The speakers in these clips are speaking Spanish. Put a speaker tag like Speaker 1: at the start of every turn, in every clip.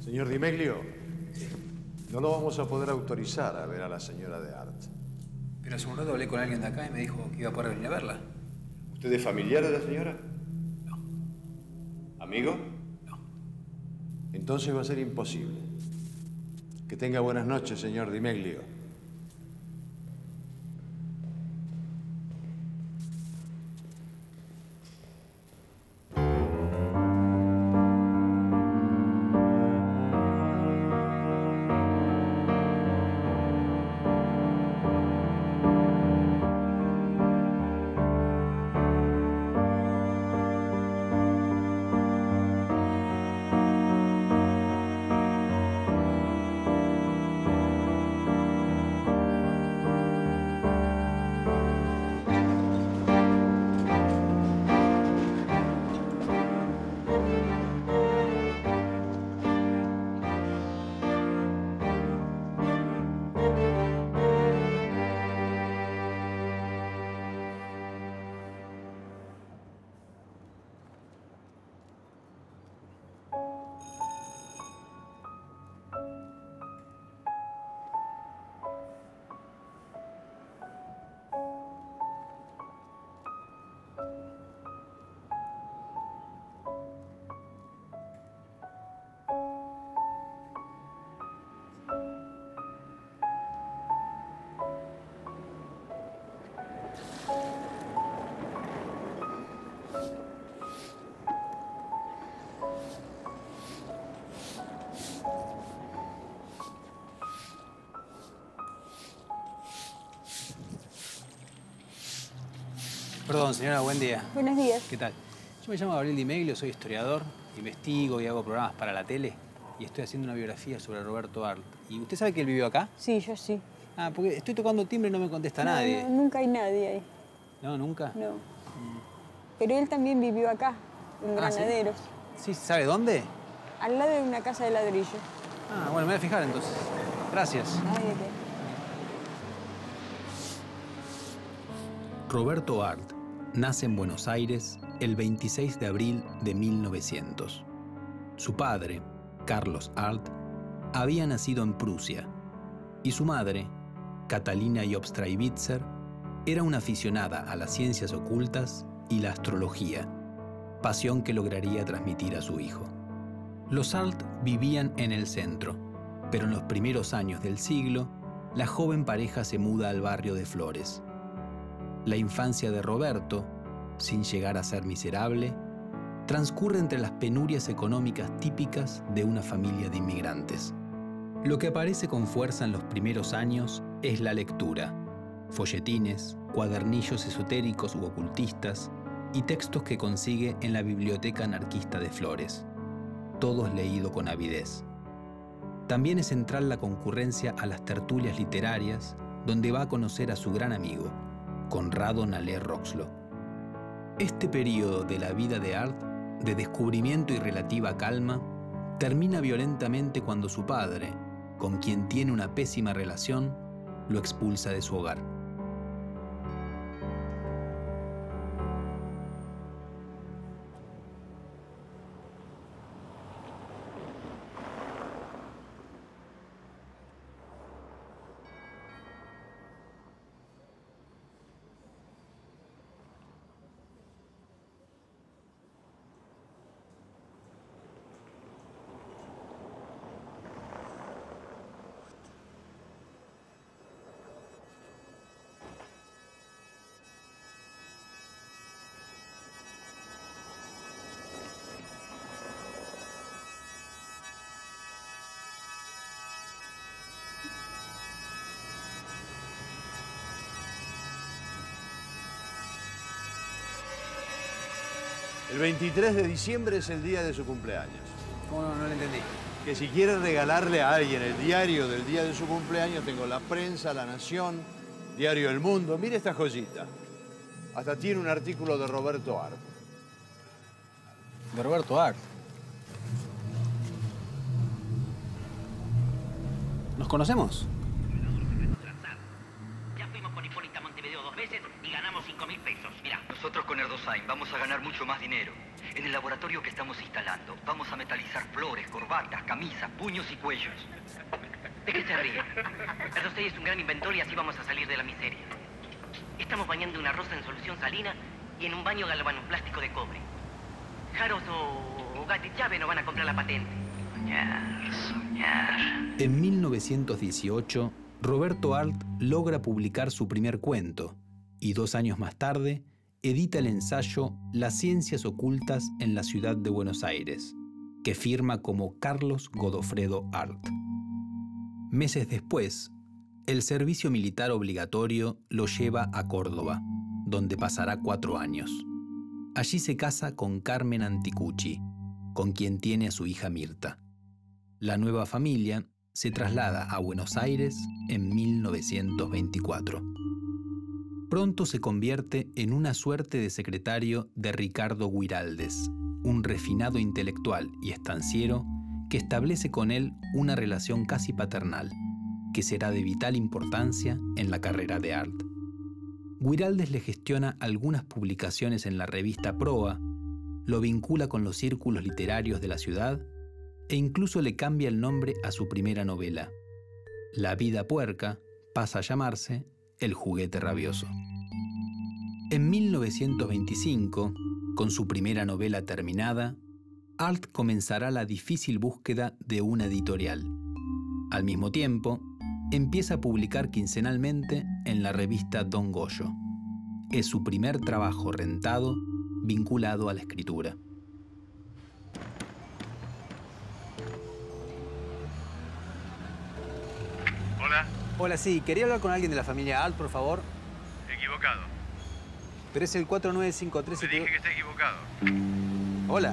Speaker 1: Señor Di Meglio, no lo vamos a poder autorizar a ver a la señora de Art.
Speaker 2: Pero hace un rato hablé con alguien de acá y me dijo que iba a poder venir a verla.
Speaker 1: ¿Usted es familiar de la señora?
Speaker 2: No.
Speaker 1: ¿Amigo?
Speaker 2: No.
Speaker 1: Entonces va a ser imposible. Que tenga buenas noches, señor Di Meglio.
Speaker 2: Perdón, señora, buen día.
Speaker 3: Buenos días.
Speaker 2: ¿Qué tal? Yo me llamo Gabriel Di Meglio, soy historiador, investigo y hago programas para la tele y estoy haciendo una biografía sobre Roberto Art. ¿Y usted sabe que él vivió acá?
Speaker 3: Sí, yo sí.
Speaker 2: Ah, porque estoy tocando timbre y no me contesta nadie.
Speaker 3: No, nunca hay nadie ahí.
Speaker 2: ¿No, nunca?
Speaker 3: No. Pero él también vivió acá, en Granaderos.
Speaker 2: ¿Sí? ¿Sabe dónde?
Speaker 3: Al lado de una casa de ladrillo.
Speaker 2: Ah, bueno, me voy a fijar entonces. Gracias.
Speaker 3: Ay, ¿de qué?
Speaker 2: Roberto Art nace en Buenos Aires el 26 de abril de 1900. Su padre, Carlos Art, había nacido en Prusia y su madre, Catalina Jobst-Streibitzer, era una aficionada a las ciencias ocultas y la astrología, pasión que lograría transmitir a su hijo. Los Art vivían en el centro, pero en los primeros años del siglo, la joven pareja se muda al barrio de Flores. La infancia de Roberto, sin llegar a ser miserable, transcurre entre las penurias económicas típicas de una familia de inmigrantes. Lo que aparece con fuerza en los primeros años es la lectura, folletines, cuadernillos esotéricos u ocultistas y textos que consigue en la biblioteca anarquista de Flores, todos leídos con avidez. También es central la concurrencia a las tertulias literarias, donde va a conocer a su gran amigo, Conrado Nalé Roxlo. Este período de la vida de Art, de descubrimiento y relativa calma, termina violentamente cuando su padre, con quien tiene una pésima relación, lo expulsa de su hogar.
Speaker 1: El 23 de diciembre es el día de su cumpleaños.
Speaker 2: ¿Cómo no lo entendí?
Speaker 1: Que si quiere regalarle a alguien el diario del día de su cumpleaños, tengo La Prensa, La Nación, Diario El Mundo. Mire esta joyita. Hasta tiene un artículo de Roberto Art.
Speaker 2: De Roberto Art. ¿Nos conocemos?
Speaker 4: Ya fuimos con Hipólita Montevideo 2 veces y ganamos 5.000 pesos. Mirá.
Speaker 5: Nosotros con Erdosain vamos a ganar mucho más dinero.
Speaker 4: En el laboratorio que estamos instalando, vamos a metalizar flores, corbatas, camisas, puños y cuellos. ¿De qué se ríe? Rosey es un gran inventor y así vamos a salir de la miseria. Estamos bañando una rosa en solución salina y en un baño galvanoplástico de cobre. Jaros o Gatti Chávez no van a comprar la patente. Soñar, soñar.
Speaker 2: En 1918, Roberto Arlt logra publicar su primer cuento y 2 años más tarde edita el ensayo Las ciencias ocultas en la ciudad de Buenos Aires, que firma como Carlos Godofredo Arlt. Meses después, el servicio militar obligatorio lo lleva a Córdoba, donde pasará 4 años. Allí se casa con Carmen Anticucci, con quien tiene a su hija Mirta. La nueva familia se traslada a Buenos Aires en 1924. Pronto se convierte en una suerte de secretario de Ricardo Guiraldes, un refinado intelectual y estanciero que establece con él una relación casi paternal, que será de vital importancia en la carrera de Arlt. Guiraldes le gestiona algunas publicaciones en la revista Proa, lo vincula con los círculos literarios de la ciudad e incluso le cambia el nombre a su primera novela. La vida puerca pasa a llamarse El juguete rabioso. En 1925, con su primera novela terminada, Arlt comenzará la difícil búsqueda de una editorial. Al mismo tiempo, empieza a publicar quincenalmente en la revista Don Goyo. Es su primer trabajo rentado vinculado a la escritura.
Speaker 5: Hola.
Speaker 6: Hola, sí. Quería hablar con alguien de la familia Arlt, por favor.
Speaker 5: Equivocado.
Speaker 6: Pero es el 4953...
Speaker 5: Te dije que está equivocado.
Speaker 6: Hola.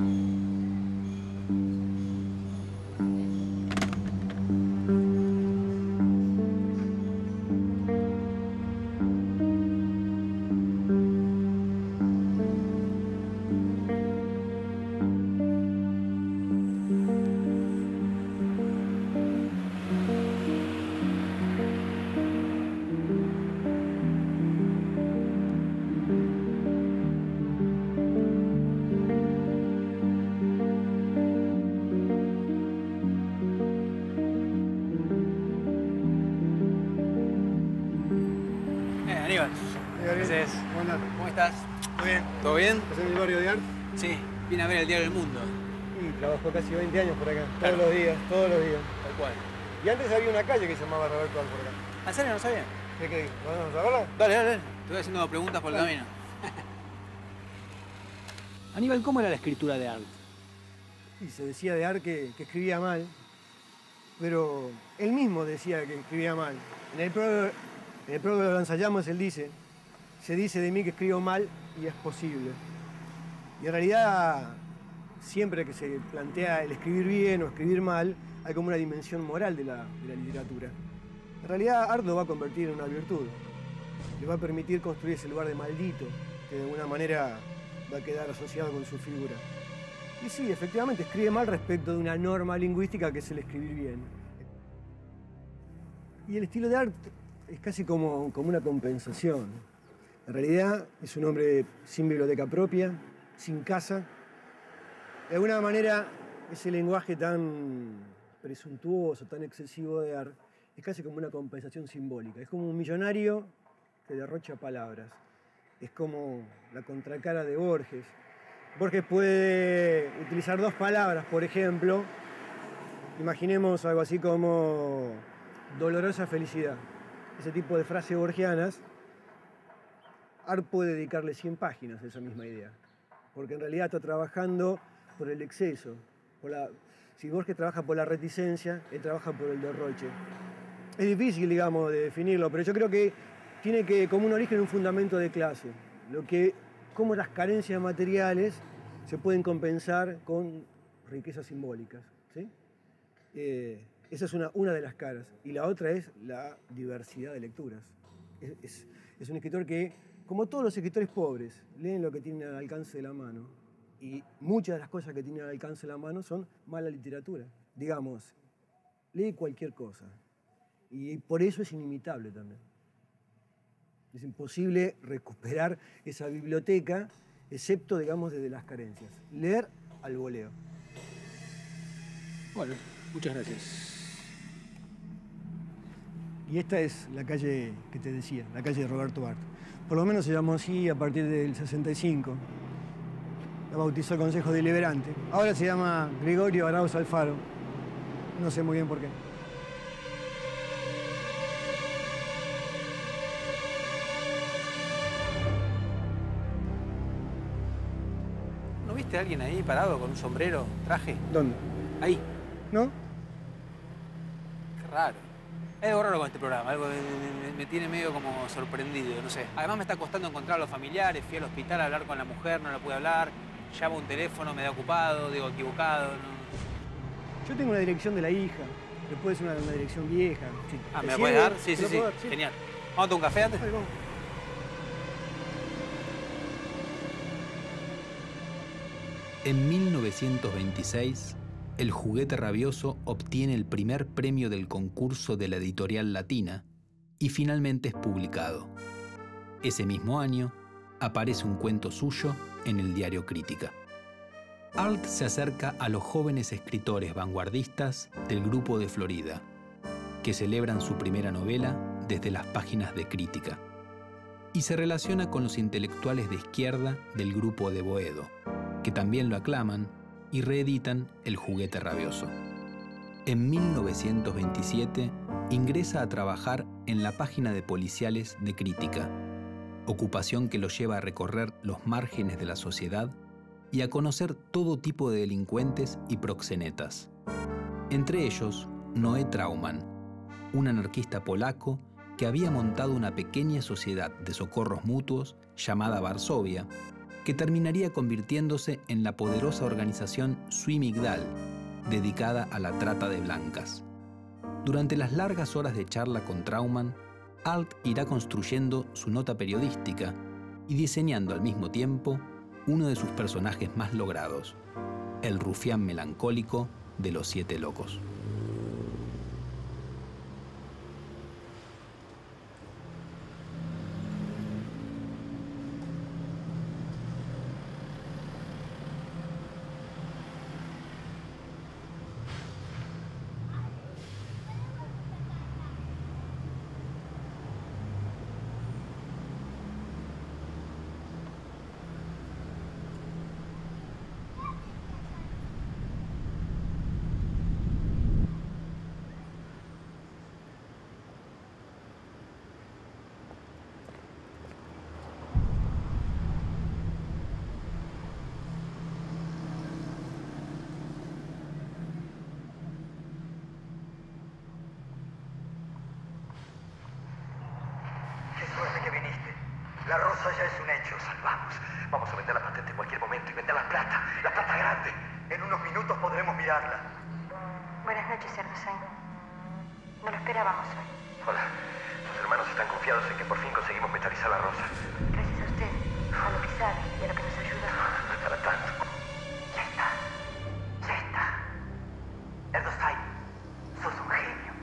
Speaker 6: Aníbal. ¿Cómo estás?
Speaker 7: Muy bien.
Speaker 6: ¿Todo bien?
Speaker 7: ¿Estás en el barrio de Arlt?
Speaker 6: Sí, vine a ver el Diario del Mundo.
Speaker 7: Y trabajo casi 20 años por acá.
Speaker 6: Claro.
Speaker 7: Todos los días, todos los días.
Speaker 6: Tal cual.
Speaker 7: Y antes había una calle que se llamaba Roberto Arlt por acá.
Speaker 6: ¿En serio no sabía?
Speaker 7: ¿Qué? ¿Vamos a verla?
Speaker 6: Dale, dale, dale. Te voy haciendo preguntas por el camino. Aníbal, ¿cómo era la escritura de Arlt?
Speaker 7: Y se decía de Arlt que escribía mal, pero él mismo decía que escribía mal. En el prólogo de Lanzallamas él dice, se dice de mí que escribo mal y es posible. Y en realidad, siempre que se plantea el escribir bien o escribir mal, hay como una dimensión moral de la literatura. En realidad, Arlt lo va a convertir en una virtud. Le va a permitir construir ese lugar de maldito, que de alguna manera va a quedar asociado con su figura. Y sí, efectivamente, escribe mal respecto de una norma lingüística que es el escribir bien. Y el estilo de Arlt es casi como una compensación. En realidad, es un hombre sin biblioteca propia, sin casa. De alguna manera, ese lenguaje tan presuntuoso, tan excesivo de Arlt, es casi como una compensación simbólica. Es como un millonario que derrocha palabras. Es como la contracara de Borges. Borges puede utilizar 2 palabras, por ejemplo. Imaginemos algo así como dolorosa felicidad. Ese tipo de frases borgianas. Arlt puede dedicarle 100 páginas a esa misma idea. Porque en realidad está trabajando por el exceso. Si Borges trabaja por la reticencia, él trabaja por el derroche. Es difícil, digamos, de definirlo, pero yo creo que tiene como un origen un fundamento de clase. Cómo las carencias materiales se pueden compensar con riquezas simbólicas. ¿Sí? Esa es una de las caras. Y la otra es la diversidad de lecturas. Es un escritor que, como todos los escritores pobres, leen lo que tienen al alcance de la mano. Y muchas de las cosas que tienen al alcance de la mano son mala literatura. Digamos, lee cualquier cosa. Y por eso es inimitable también. Es imposible recuperar esa biblioteca excepto, digamos, desde las carencias. Leer al voleo.
Speaker 6: Bueno, muchas gracias.
Speaker 7: Y esta es la calle que te decía, la calle de Roberto Art. Por lo menos se llamó así a partir del 65. La bautizó el Consejo Deliberante. Ahora se llama Gregorio Arauz Alfaro. No sé muy bien por qué.
Speaker 6: ¿No viste a alguien ahí parado con un sombrero, traje?
Speaker 7: ¿Dónde?
Speaker 6: Ahí.
Speaker 7: ¿No?
Speaker 6: Qué raro. Hay algo raro con este programa, algo me tiene medio como sorprendido, no sé. Además me está costando encontrar a los familiares, fui al hospital a hablar con la mujer, no la pude hablar. Llamo a un teléfono, me da ocupado, digo equivocado. No.
Speaker 7: Yo tengo una dirección de la hija, pero puede ser una dirección vieja. Si
Speaker 6: Ah,
Speaker 7: te
Speaker 6: ¿me la
Speaker 7: sirve,
Speaker 6: puedes dar? Sí,
Speaker 7: te
Speaker 6: sí,
Speaker 7: lo
Speaker 6: sí.
Speaker 7: puedo dar, sí.
Speaker 6: Genial. ¿Vamos a tomar un café antes?
Speaker 7: Dale, vamos.
Speaker 2: En 1926, El juguete rabioso obtiene el primer premio del concurso de la Editorial Latina y finalmente es publicado. Ese mismo año, aparece un cuento suyo en el diario Crítica. Arlt se acerca a los jóvenes escritores vanguardistas del Grupo de Florida, que celebran su primera novela desde las páginas de Crítica, y se relaciona con los intelectuales de izquierda del Grupo de Boedo, que también lo aclaman y reeditan El juguete rabioso. En 1927 ingresa a trabajar en la página de policiales de Crítica, ocupación que lo lleva a recorrer los márgenes de la sociedad y a conocer todo tipo de delincuentes y proxenetas. Entre ellos, Noé Trauman, un anarquista polaco que había montado una pequeña sociedad de socorros mutuos llamada Varsovia, que terminaría convirtiéndose en la poderosa organización Sui Migdal, dedicada a la trata de blancas. Durante las largas horas de charla con Trauman, Arlt irá construyendo su nota periodística y diseñando al mismo tiempo uno de sus personajes más logrados, el rufián melancólico de Los Siete Locos.
Speaker 8: La rosa ya es un hecho. Salvamos. Vamos a vender la patente en cualquier momento y vender la plata grande. En unos minutos podremos mirarla.
Speaker 9: Buenas noches, Erdosay. No lo esperábamos hoy.
Speaker 8: Hola. Sus hermanos están confiados en que por fin conseguimos metalizar la rosa.
Speaker 9: Gracias a usted, a lo que sabe y a lo que nos ayuda.
Speaker 8: No es para tanto. Ya está. Ya está. Erdosay, sos un genio.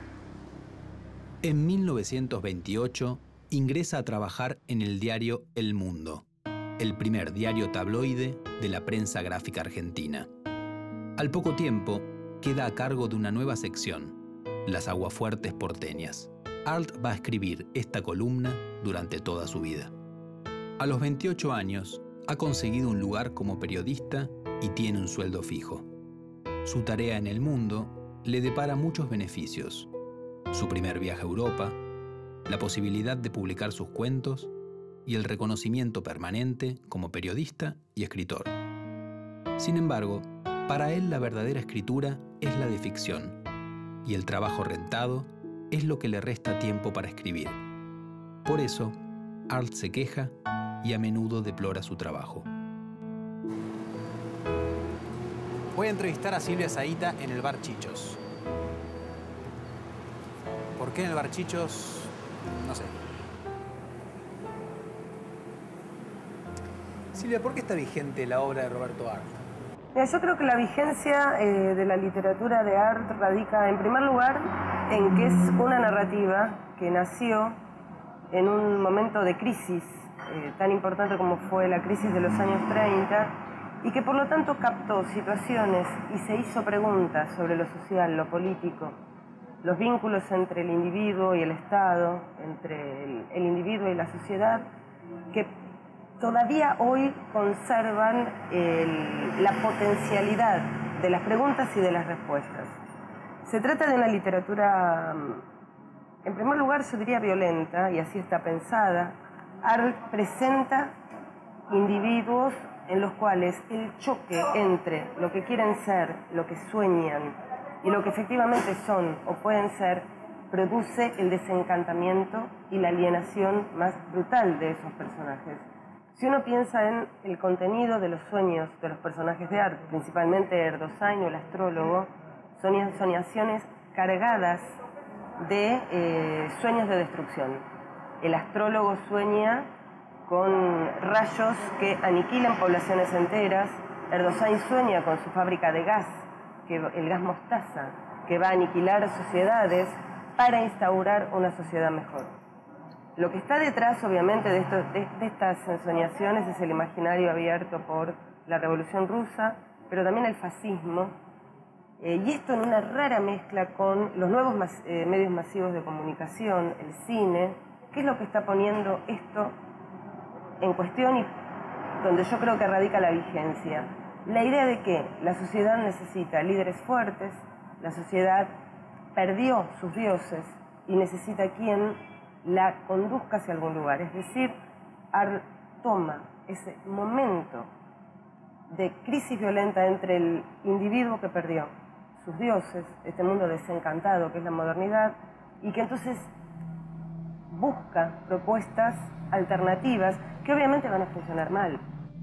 Speaker 2: En 1928, ingresa a trabajar en el diario El Mundo, el primer diario tabloide de la prensa gráfica argentina. Al poco tiempo, queda a cargo de una nueva sección, Las Aguafuertes porteñas. Arlt va a escribir esta columna durante toda su vida. A los 28 años, ha conseguido un lugar como periodista y tiene un sueldo fijo. Su tarea en El Mundo le depara muchos beneficios. Su primer viaje a Europa, la posibilidad de publicar sus cuentos y el reconocimiento permanente como periodista y escritor. Sin embargo, para él la verdadera escritura es la de ficción, y el trabajo rentado es lo que le resta tiempo para escribir. Por eso, Arlt se queja y a menudo deplora su trabajo.
Speaker 6: Voy a entrevistar a Silvia Zahita en el bar Chichos. ¿Por qué en el bar Chichos? No sé. Silvia, ¿por qué está vigente la obra de Roberto Arlt?
Speaker 10: Mira, yo creo que la vigencia de la literatura de Arlt radica, en primer lugar, en que es una narrativa que nació en un momento de crisis tan importante como fue la crisis de los años 30, y que por lo tanto captó situaciones y se hizo preguntas sobre lo social, lo político, los vínculos entre el individuo y el Estado, entre el individuo y la sociedad, que todavía hoy conservan la potencialidad de las preguntas y de las respuestas. Se trata de una literatura, en primer lugar, yo diría violenta, y así está pensada. Arlt presenta individuos en los cuales el choque entre lo que quieren ser, lo que sueñan y lo que efectivamente son o pueden ser, produce el desencantamiento y la alienación más brutal de esos personajes. Si uno piensa en el contenido de los sueños de los personajes de Arlt, principalmente Erdosain o el astrólogo, son soñaciones cargadas de sueños de destrucción. El astrólogo sueña con rayos que aniquilan poblaciones enteras. Erdosain sueña con su fábrica de gas, el gas mostaza, que va a aniquilar sociedades para instaurar una sociedad mejor. Lo que está detrás, obviamente, de estas ensoñaciones es el imaginario abierto por la Revolución Rusa, pero también el fascismo, y esto en una rara mezcla con los nuevos medios masivos de comunicación, el cine, que es lo que está poniendo esto en cuestión y donde yo creo que radica la vigencia. La idea de que la sociedad necesita líderes fuertes, la sociedad perdió sus dioses y necesita quien la conduzca hacia algún lugar. Es decir, Arlt toma ese momento de crisis violenta entre el individuo que perdió sus dioses, este mundo desencantado que es la modernidad, y que entonces busca propuestas alternativas que obviamente van a funcionar mal.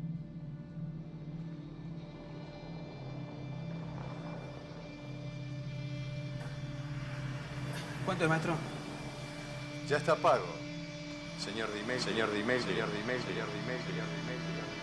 Speaker 6: ¿Cuánto es, maestro?
Speaker 1: Ya está pago. Señor Dimel, señor Dimel, señor Dimel, señor Dimel, señor Dimel, señor Dimel.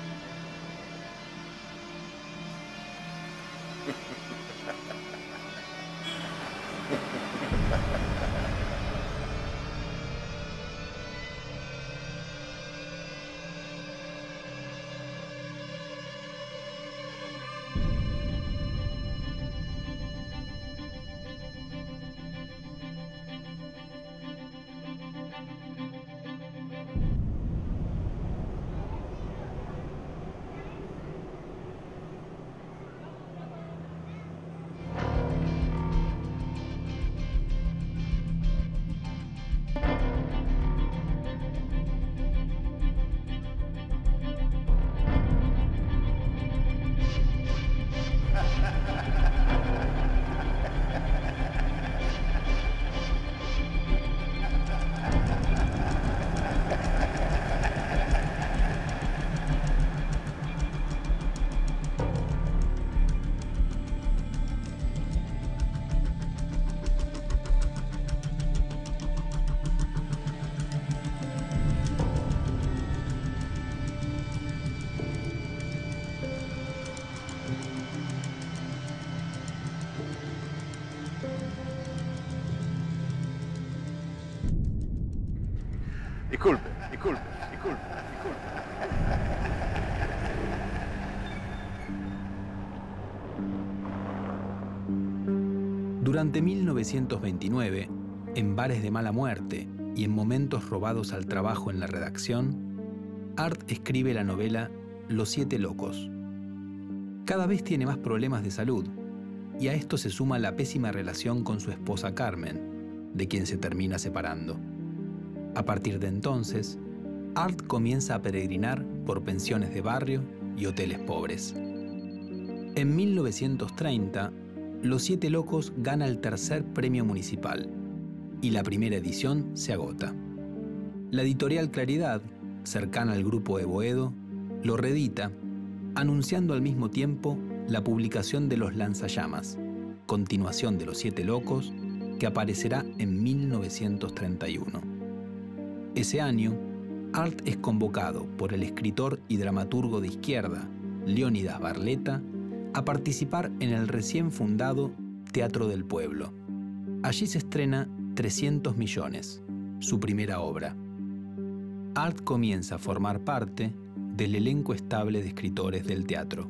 Speaker 1: Disculpe, disculpe, disculpe, disculpe.
Speaker 2: Durante 1929, en bares de mala muerte y en momentos robados al trabajo en la redacción, Arlt escribe la novela Los Siete Locos. Cada vez tiene más problemas de salud, y a esto se suma la pésima relación con su esposa Carmen, de quien se termina separando. A partir de entonces, Arlt comienza a peregrinar por pensiones de barrio y hoteles pobres. En 1930, Los Siete Locos gana el tercer premio municipal y la primera edición se agota. La editorial Claridad, cercana al grupo de Boedo, lo reedita, anunciando al mismo tiempo la publicación de Los Lanzallamas, continuación de Los Siete Locos, que aparecerá en 1931. Ese año, Arlt es convocado por el escritor y dramaturgo de izquierda, Leónidas Barletta, a participar en el recién fundado Teatro del Pueblo. Allí se estrena 300 millones, su primera obra. Art comienza a formar parte del elenco estable de escritores del teatro.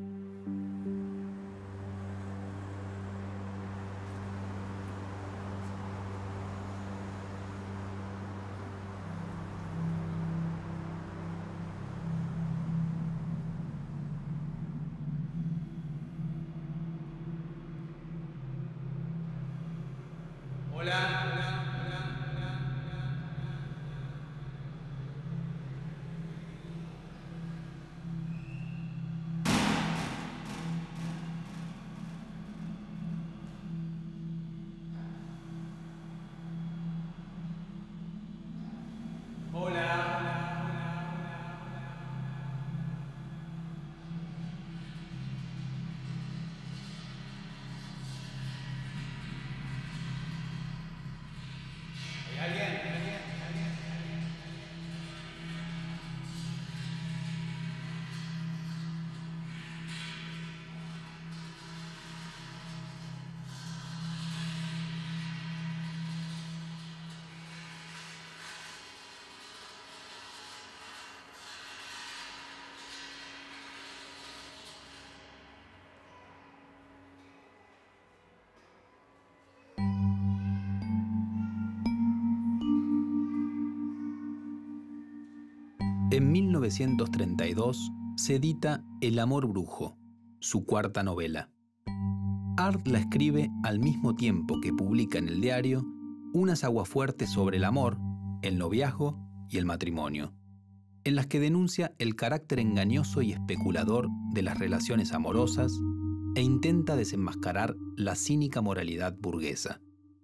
Speaker 2: En 1932 se edita El amor brujo, su cuarta novela. Art la escribe al mismo tiempo que publica en el diario unas aguafuertes sobre el amor, el noviazgo y el matrimonio, en las que denuncia el carácter engañoso y especulador de las relaciones amorosas e intenta desenmascarar la cínica moralidad burguesa.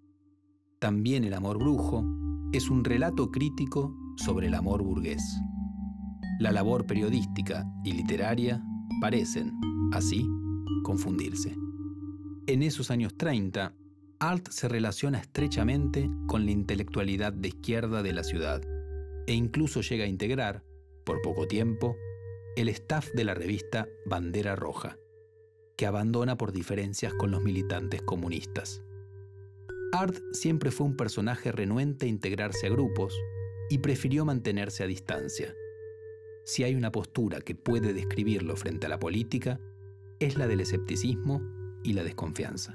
Speaker 2: También El amor brujo es un relato crítico sobre el amor burgués. La labor periodística y literaria parecen, así, confundirse. En esos años 30, Art se relaciona estrechamente con la intelectualidad de izquierda de la ciudad e incluso llega a integrar, por poco tiempo, el staff de la revista Bandera Roja, que abandona por diferencias con los militantes comunistas. Art siempre fue un personaje renuente a integrarse a grupos y prefirió mantenerse a distancia. Si hay una postura que puede describirlo frente a la política, es la del escepticismo y la desconfianza.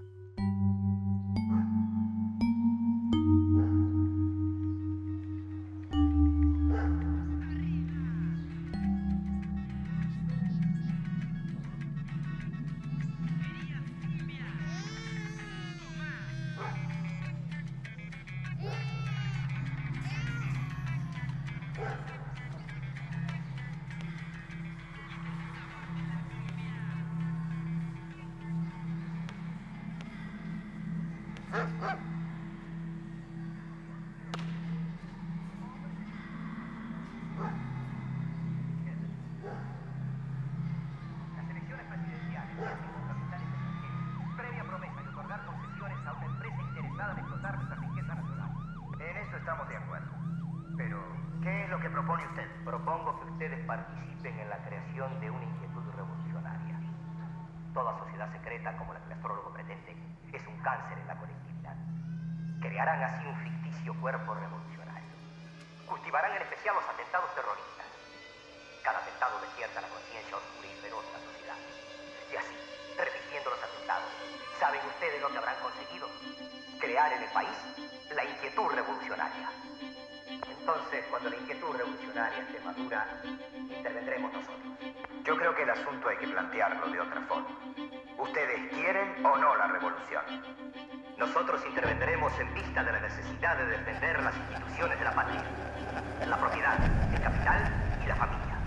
Speaker 8: Estamos de acuerdo. Pero, ¿qué es lo que propone usted? Propongo que ustedes participen en la creación de una inquietud revolucionaria. Toda sociedad secreta, como la que el astrólogo pretende, es un cáncer en la colectividad. Crearán así un ficticio cuerpo revolucionario. Cultivarán en especial los atentados terroristas. Cada atentado despierta la conciencia oscura y feroz de la sociedad. Y así, repitiendo los atentados, ¿saben ustedes lo que habrán conseguido? Crear en el país la inquietud revolucionaria. Entonces, cuando la inquietud revolucionaria esté madura, intervendremos nosotros. Yo creo que el asunto hay que plantearlo de otra forma. ¿Ustedes quieren o no la revolución? Nosotros intervendremos en vista de la necesidad de defender las instituciones de la patria, la propiedad, el capital y la familia.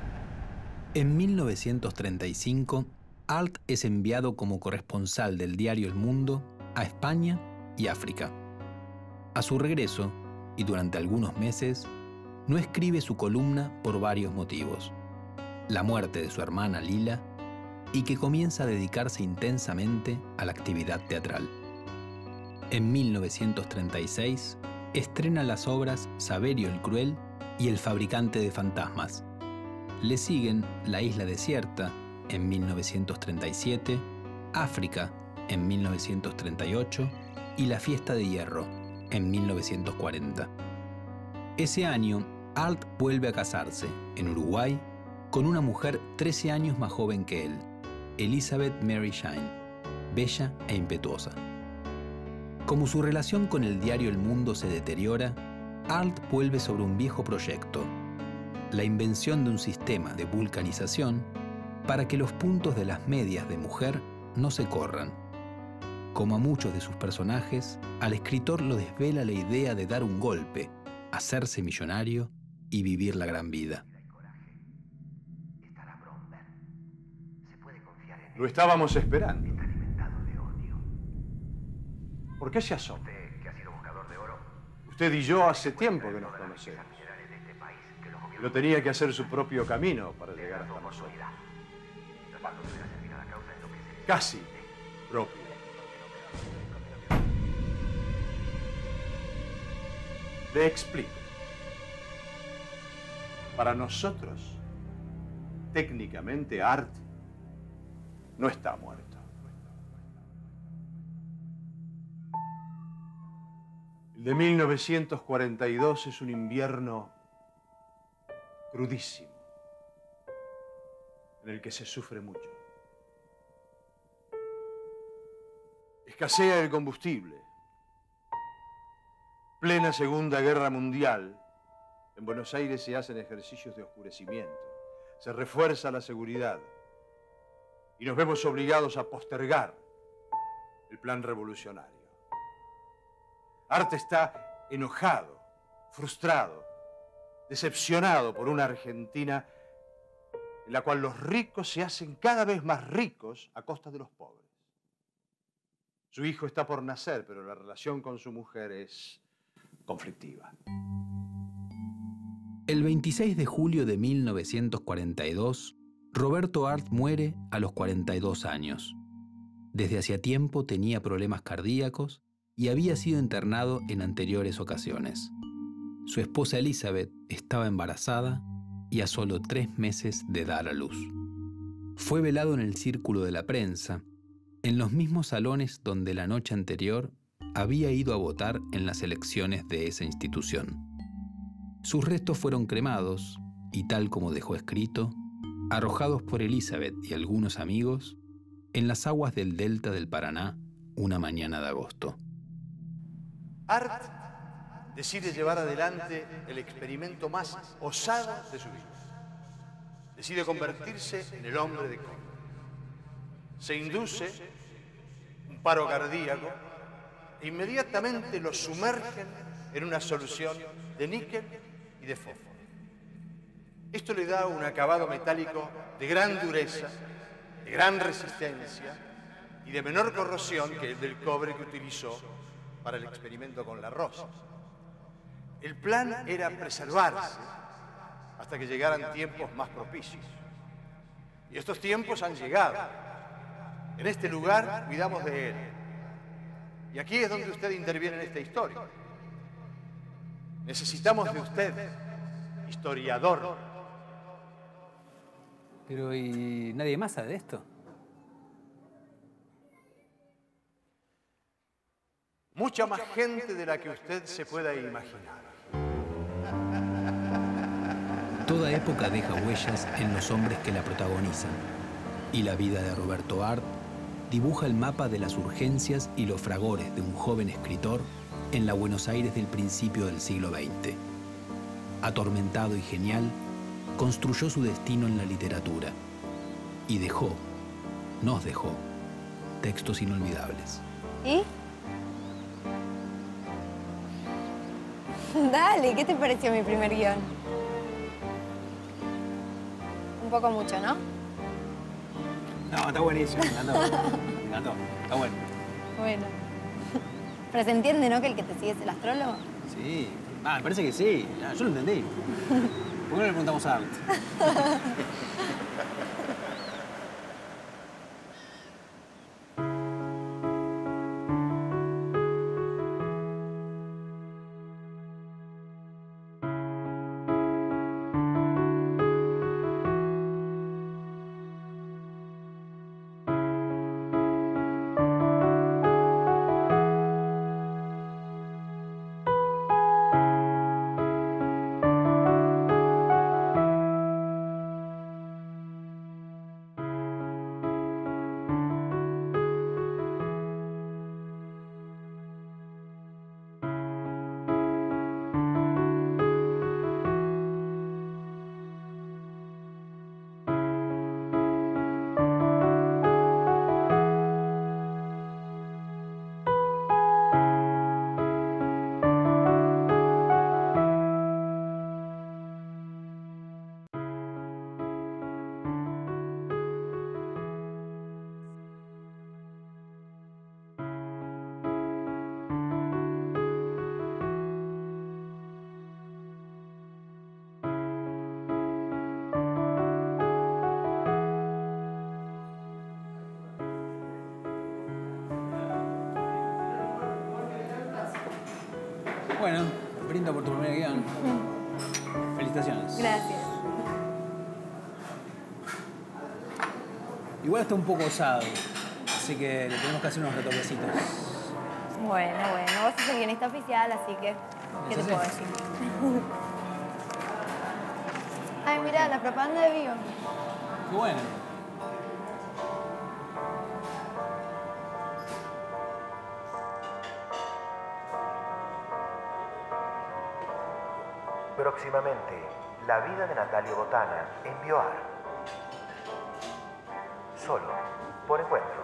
Speaker 2: En 1935, Art es enviado como corresponsal del diario El Mundo a España y África. A su regreso, y durante algunos meses, no escribe su columna por varios motivos. La muerte de su hermana Lila y que comienza a dedicarse intensamente a la actividad teatral. En 1936 estrena las obras Saverio el Cruel y El fabricante de fantasmas. Le siguen La isla desierta en 1937, África en 1938 y La fiesta de hierro en 1940. Ese año Art vuelve a casarse, en Uruguay, con una mujer 13 años más joven que él, Elizabeth Mary Shine, bella e impetuosa. Como su relación con el diario El Mundo se deteriora, Art vuelve sobre un viejo proyecto, la invención de un sistema de vulcanización para que los puntos de las medias de mujer no se corran. Como a muchos de sus personajes, al escritor lo desvela la idea de dar un golpe, hacerse millonario y vivir la gran vida.
Speaker 1: Lo estábamos esperando. ¿Por qué se asoma? Usted y yo hace tiempo que nos conocemos. Pero tenía que hacer su propio camino para llegar hasta nosotros. Casi propio. Le explico. Para nosotros, técnicamente, Art no está muerto. El de 1942 es un invierno crudísimo, en el que se sufre mucho. Escasea el combustible. Plena Segunda Guerra Mundial, en Buenos Aires se hacen ejercicios de oscurecimiento, se refuerza la seguridad y nos vemos obligados a postergar el plan revolucionario. Art está enojado, frustrado, decepcionado por una Argentina en la cual los ricos se hacen cada vez más ricos a costa de los pobres. Su hijo está por nacer, pero la relación con su mujer es conflictiva.
Speaker 2: El 26 de julio de 1942, Roberto Art muere a los 42 años. Desde hacía tiempo tenía problemas cardíacos y había sido internado en anteriores ocasiones. Su esposa Elizabeth estaba embarazada y a solo 3 meses de dar a luz. Fue velado en el círculo de la prensa, en los mismos salones donde la noche anterior había ido a votar en las elecciones de esa institución. Sus restos fueron cremados y, tal como dejó escrito, arrojados por Elizabeth y algunos amigos en las aguas del delta del Paraná una mañana de agosto.
Speaker 1: Art decide llevar adelante el experimento más osado de su vida. Decide convertirse en el hombre de cobre. Se induce un paro cardíaco e inmediatamente lo sumergen en una solución de níquel y de fósforo. Esto le da un acabado metálico de gran dureza, de gran resistencia y de menor corrosión que el del cobre que utilizó para el experimento con la rosa. El plan era preservarse hasta que llegaran tiempos más propicios. Y estos tiempos han llegado. En este lugar cuidamos de él. Y aquí es donde usted interviene en esta historia. Necesitamos de usted, historiador.
Speaker 6: Pero ¿y nadie más sabe de esto?
Speaker 1: Mucha más gente de la que usted se pueda imaginar.
Speaker 2: Toda época deja huellas en los hombres que la protagonizan, y la vida de Roberto Art dibuja el mapa de las urgencias y los fragores de un joven escritor en la Buenos Aires del principio del siglo XX. Atormentado y genial, construyó su destino en la literatura y nos dejó, textos inolvidables.
Speaker 3: ¿Y? Dale, ¿qué te pareció mi primer guión? Un poco mucho, ¿no?
Speaker 6: No, está buenísimo, me encantó. Me encantó, está bueno.
Speaker 3: Bueno. Pero se entiende, ¿no? Que el que te sigue es el astrólogo.
Speaker 6: Sí, me parece que sí. Yo lo entendí. ¿Por qué no le preguntamos a Art? Bueno, brindo por tu primer guión. Felicitaciones.
Speaker 3: Gracias.
Speaker 6: Igual está un poco osado, así que le tenemos que hacer unos retoquecitos.
Speaker 3: Bueno, vos sos el guionista oficial, así que, ¿qué te puedo decir? Ay, mirá, la propaganda de Vivo.
Speaker 6: Qué bueno.
Speaker 8: Próximamente, la vida de Natalio Botana en Bioar. Solo por Encuentro.